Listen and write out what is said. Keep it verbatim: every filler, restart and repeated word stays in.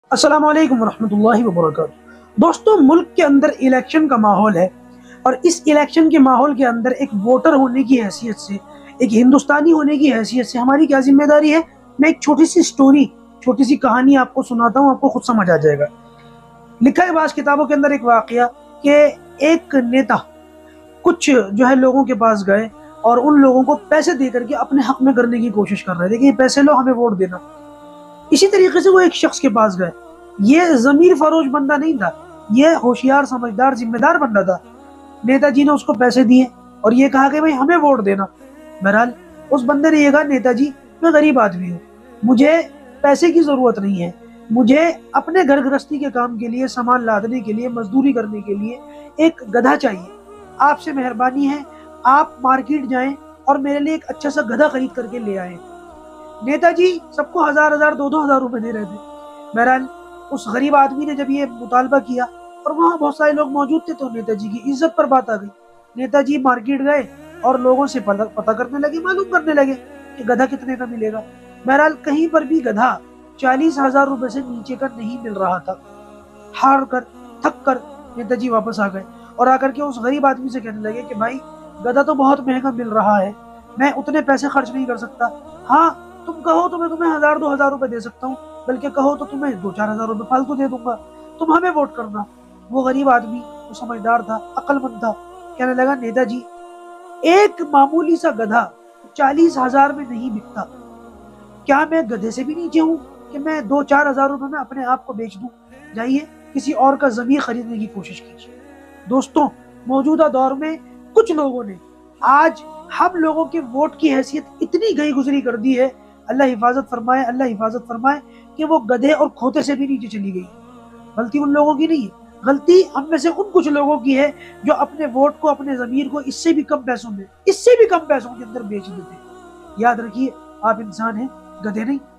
السلام علیکم ورحمۃ اللہ وبرکاتہ۔ دوستوں، ملک کے اندر الیکشن کا ماحول ہے، اور اس الیکشن کے ماحول کے اندر ایک ووٹر ہونے کی حیثیت سے، ایک ہندوستانی ہونے کی حیثیت سے ہماری کیا ذمہ داری ہے؟ میں ایک چھوٹی سی سٹوری، چھوٹی سی کہانی آپ کو سناتا ہوں، آپ کو خود سمجھ آ جائے گا۔ لکھا ہے بعض کتابوں کے اندر ایک واقعہ کہ ایک نیتا کچھ جو ہے لوگوں کے پاس گئے اور ان لوگوں کو پیسے دے کر کے اپنے حق میں کرنے کی کوشش کر رہے تھے کہ یہ پیسے لو، ہمیں ووٹ دینا۔ اسی طریقے سے وہ ایک شخص کے پاس گئے۔ یہ ضمیر فروش بندہ نہیں تھا، یہ ہوشیار، سمجھدار، ذمہ دار بندہ تھا۔ نیتا جی نے اس کو پیسے دیے اور یہ کہا کہ بھائی ہمیں ووٹ دینا۔ بہرحال اس بندے نے یہ کہا، نیتا جی میں غریب آدمی ہوں، مجھے پیسے کی ضرورت نہیں ہے، مجھے اپنے گھر گرہستی کے کام کے لیے، سامان لادنے کے لیے، مزدوری کرنے کے لیے ایک گدھا چاہیے۔ آپ سے مہربانی ہے، آپ مارکیٹ جائیں اور میرے لیے ایک اچھا سا گدھا خرید کر کے لے آئیں۔ نیتا جی سب کو ہزار ہزار دو دو ہزار روپے دے رہے تھے۔ بہرحال اس غریب آدمی نے جب یہ مطالبہ کیا، اور وہاں بہت سارے لوگ موجود تھے، تو نیتا جی کی عزت پر بات آ گئی۔ نیتا جی مارکیٹ گئے اور لوگوں سے پتہ کرنے لگے، معلوم کرنے لگے کہ گدھا کتنے کا ملے گا۔ بہرحال کہیں پر بھی گدھا چالیس ہزار روپے سے نیچے کا نہیں مل رہا تھا۔ ہار کر، تھک کر نیتا جی واپس آ گئے اور آ کر کے اس غریب آدمی سے کہنے لگے کہ بھائی گدھا تو بہت مہنگا مل رہا ہے، میں اتنے پیسے خرچ نہیں کر سکتا۔ ہاں تم کہو تو میں تمہیں ہزار دو ہزار روپے دے سکتا ہوں، بلکہ کہو تو تمہیں دو چار ہزار روپے فالتو دے دوں گا، تم ہمیں ووٹ کرنا۔ وہ غریب آدمی، وہ سمجھدار تھا، عقل مند تھا، کہنے لگا نیتا جی ایک معمولی سا گدھا چالیس ہزار میں نہیں بکتا، کیا میں گدھے سے بھی نیچے ہوں کہ میں دو چار ہزار روپے میں اپنے آپ کو بیچ دوں؟ جائیے کسی اور کا ضمیر خریدنے کی کوشش کیجیے۔ دوستوں، موجودہ دور میں کچھ لوگوں نے آج ہم لوگوں کے ووٹ کی حیثیت اتنی گئی گزری کر دی ہے، اللہ حفاظت فرمائے، اللہ حفاظت فرمائے، کہ وہ گدھے اور کھوتے سے بھی نیچے چلی گئی۔ غلطی ان لوگوں کی نہیں ہے، غلطی ہم میں سے ان کچھ لوگوں کی ہے جو اپنے ووٹ کو، اپنے ضمیر کو اس سے بھی کم پیسوں میں، اس سے بھی کم پیسوں کے اندر بیچ دیتے ہیں۔ یاد رکھیے، آپ انسان ہیں، گدھے نہیں۔